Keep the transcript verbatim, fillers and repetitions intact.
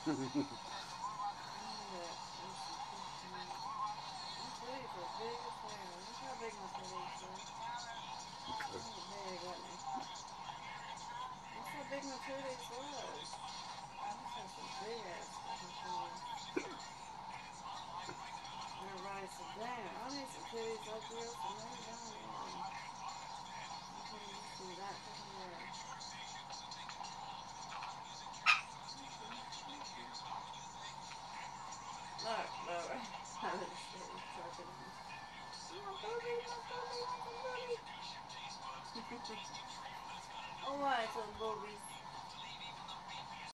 titties are big as hell. Look how big my titties are. They were big, wasn't they? That's how big my titties was. I just have some big ass fucking titties. Everybody said, damn, I need some titties like yours, so no you don't, yeah. I'm telling you, some that fucking big. No, no, I was talking to me. My booby, my booby, my booby. Oh, I some boobies.